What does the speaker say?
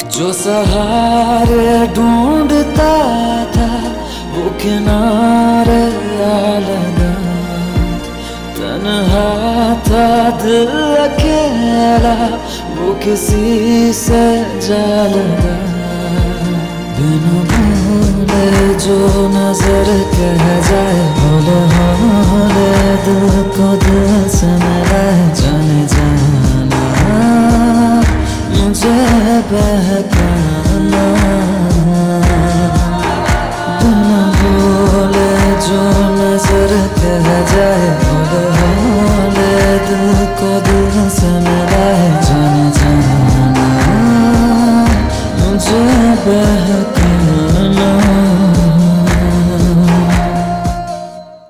जो सहारे ढूंढता था वो किनारे आ लगा, तन्हा था दिल अकेला वो किसी से जा लगा। बिन बोले जो नजर कह जाए, बोले बोले दिल को दिल से मिलाए, जाने जाना मुझे बहकाना। बिन बोले जो नजर कह जाए, बोले बोले दिल को दिल से मिलाए, जाने जाना मुझे बहकाना।